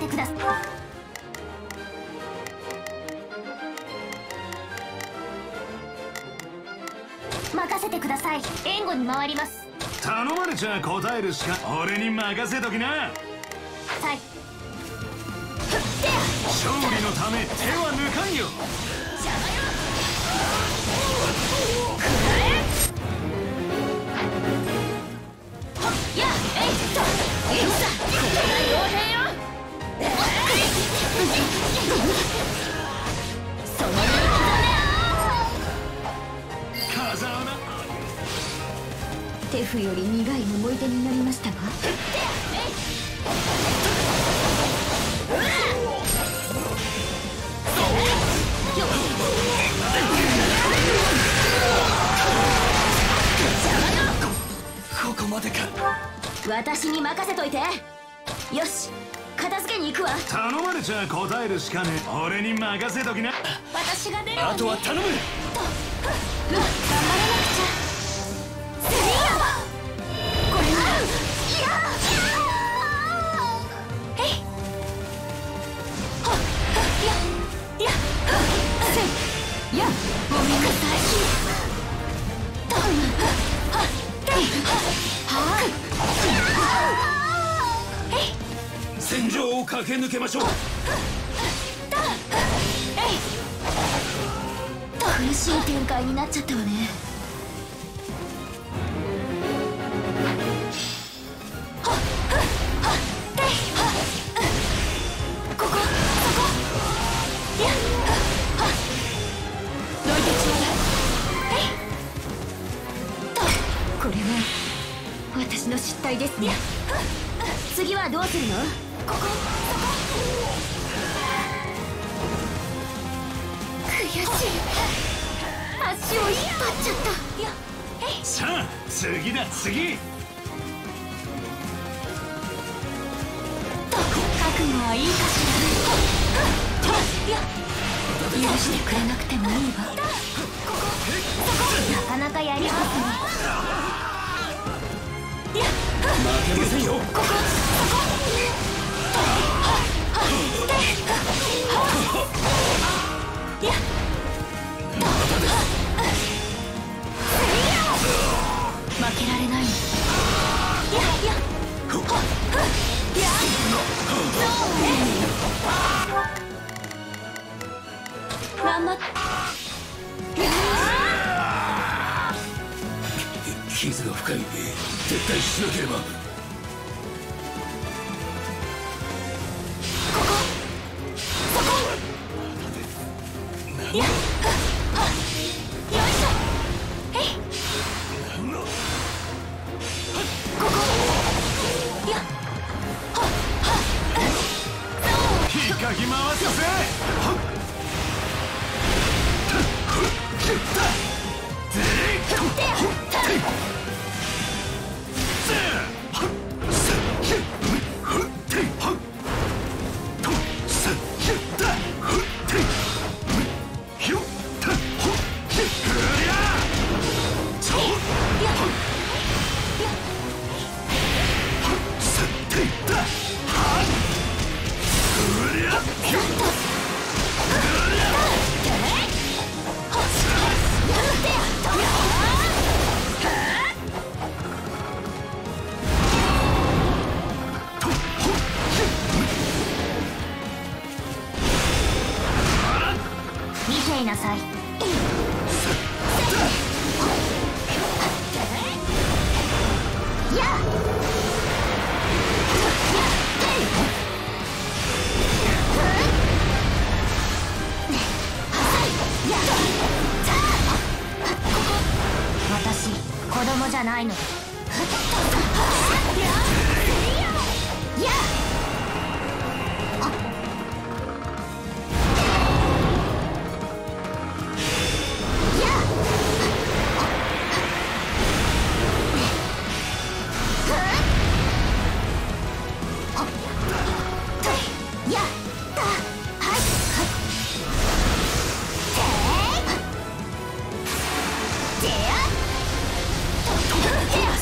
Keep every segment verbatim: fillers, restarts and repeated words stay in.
てください。任せてください。援護に回ります。 頼まれちゃ答えるしか。俺に任せときな。 はい。 勝利のため手は抜かんよ。 やっえいっとえいさこれが傭兵よ。その身に風穴。 手譜より苦い思い出になりましたが。 ここまでか。 私に任せといて。よし、片付けに行くわ。 頼まれちゃ答えるしかねえ。俺に任せときな。 私が出るわね。 あとは頼む。 頑張らなくちゃ。スリーアワーこれなら。いやえいはっややせいやごめんなさい。とはっえいはっ戦場を駆け抜けましょう。 苦しい展開になっちゃったわね。ここそこいやどいてちょうだい。これは私の失態ですね。次はどうするの？ここそこ悔しい。足を引っ張っちゃった。 さあ次だ次。 覚悟はいいかしら。許してくれなくてもいいわ。なかなかやりますね。負けませんよ。 ここそこいや負けられない。いやいやいや頑張っ傷が深い。撤退しなければ。 ここそこいやよいしょえいここいや引っかき回すぜ。見ていなさい。私子供じゃないので。や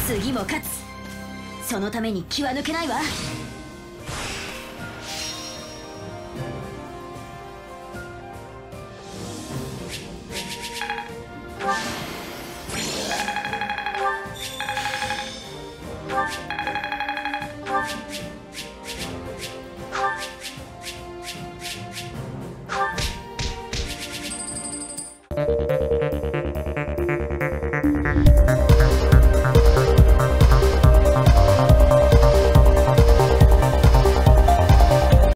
次も勝つ。そのために気は抜けないわ。 you